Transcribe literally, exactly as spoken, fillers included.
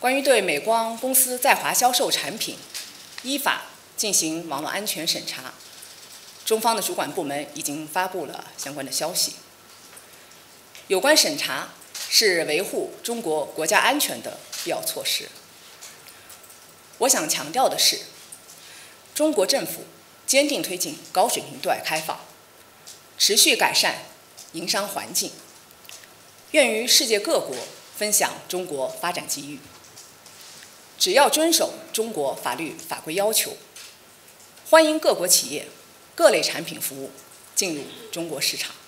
关于对美光公司在华销售产品依法进行网络安全审查，中方的主管部门已经发布了相关的消息。有关审查是维护中国国家安全的必要措施。我想强调的是，中国政府坚定推进高水平对外开放，持续改善营商环境，愿与世界各国分享中国发展机遇。只要遵守中国法律法规要求，欢迎各国企业、各类产品服务进入中国市场。